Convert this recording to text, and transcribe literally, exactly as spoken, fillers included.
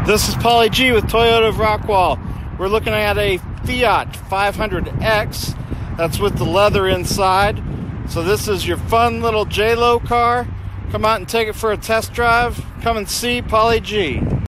This is Paulie G with Toyota of Rockwall. We're looking at a Fiat five hundred X. That's with the leather inside. So this is your fun little J-Lo car. Come out and take it for a test drive. Come and see Paulie G.